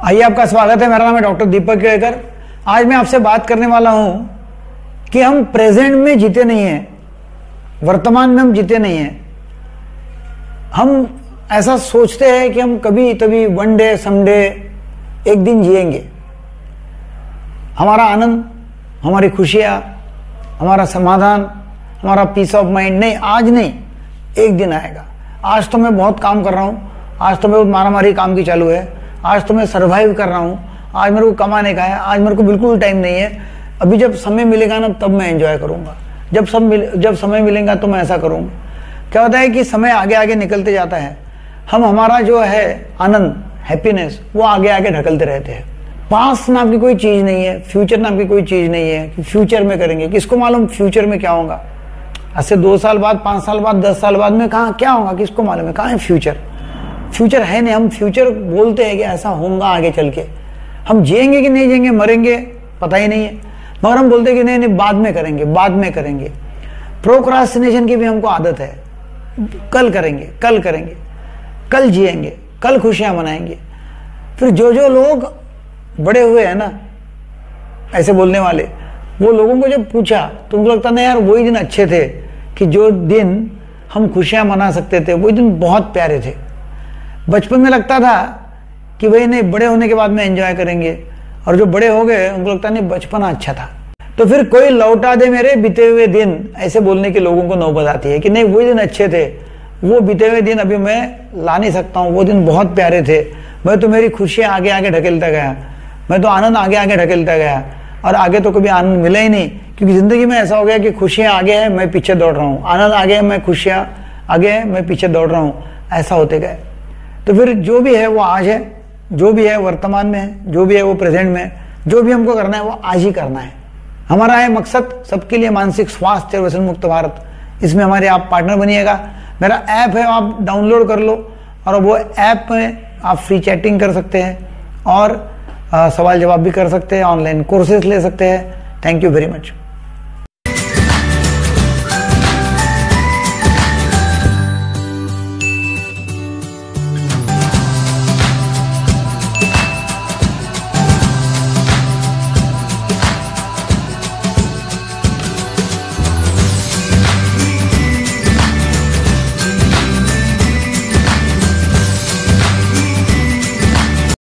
आइए, आपका स्वागत है। मेरा नाम है डॉक्टर दीपक केड़कर। आज मैं आपसे बात करने वाला हूं कि हम प्रेजेंट में जीते नहीं हैं, वर्तमान में हम जीते नहीं हैं। हम ऐसा सोचते हैं कि हम कभी तभी वन डे समडे एक दिन जिएंगे। हमारा आनंद, हमारी खुशियां, हमारा समाधान, हमारा पीस ऑफ माइंड नहीं, आज नहीं, एक दिन आएगा। आज तो मैं बहुत काम कर रहा हूं, आज तो मैं मारामारी काम की चालू है, आज तो मैं सरवाइव कर रहा हूं, आज मेरे को कमाने का है, आज मेरे को बिल्कुल टाइम नहीं है। अभी जब समय मिलेगा ना तब मैं एंजॉय करूंगा, जब समय मिलेगा तो मैं ऐसा करूंगा। क्या होता है कि समय आगे आगे निकलते जाता है, हम हमारा जो है आनंद, हैप्पीनेस, वो आगे आगे ढकलते रहते हैं। पास्ट नाम की कोई चीज नहीं है, फ्यूचर नाम की कोई चीज नहीं है कि फ्यूचर में करेंगे। किसको मालूम फ्यूचर में क्या होगा? आज से 2 साल बाद, 5 साल बाद, 10 साल बाद में कहाँ क्या होगा, किसको मालूम है? कहाँ है फ्यूचर? फ्यूचर है नहीं। हम फ्यूचर बोलते हैं कि ऐसा होगा आगे चल के, हम जिएंगे कि नहीं जिएंगे, मरेंगे, पता ही नहीं है, मगर हम बोलते हैं कि नहीं नहीं बाद में करेंगे, बाद में करेंगे। प्रोक्रास्टिनेशन की भी हमको आदत है, कल करेंगे, कल करेंगे, कल जिएंगे, कल खुशियां मनाएंगे। फिर जो लोग बड़े हुए हैं ना ऐसे बोलने वाले, वो लोगों को जब पूछा तो उनको लगता ना यार वही दिन अच्छे थे, कि जो दिन हम खुशियां मना सकते थे वही दिन बहुत प्यारे थे। बचपन में लगता था कि भाई नहीं, बड़े होने के बाद में एंजॉय करेंगे, और जो बड़े हो गए उनको लगता नहीं बचपना अच्छा था। तो फिर कोई लौटा दे मेरे बीते हुए दिन, ऐसे बोलने के लोगों को नौबत आती है कि नहीं वही दिन अच्छे थे, वो बीते हुए दिन अभी मैं ला नहीं सकता हूँ, वो दिन बहुत प्यारे थे। मैं तो मेरी खुशियां आगे आगे ढकेलता गया, मैं तो आनंद आगे आगे ढकेलता गया, और आगे तो कभी आनंद मिला ही नहीं, क्योंकि जिंदगी में ऐसा हो गया कि खुशियां आगे है, मैं पीछे दौड़ रहा हूँ, आनंद आगे है, मैं खुशियां आगे है, मैं पीछे दौड़ रहा हूँ, ऐसा होते गए। तो फिर जो भी है वो आज है, जो भी है वर्तमान में है, जो भी है वो प्रेजेंट में है, जो भी हमको करना है वो आज ही करना है। हमारा है मकसद सबके लिए मानसिक स्वास्थ्य और व्यसन मुक्त भारत। इसमें हमारे आप पार्टनर बनिएगा। मेरा ऐप है, आप डाउनलोड कर लो, और वो ऐप में आप फ्री चैटिंग कर सकते हैं, और सवाल जवाब भी कर सकते हैं, ऑनलाइन कोर्सेज ले सकते हैं। Thank you very much.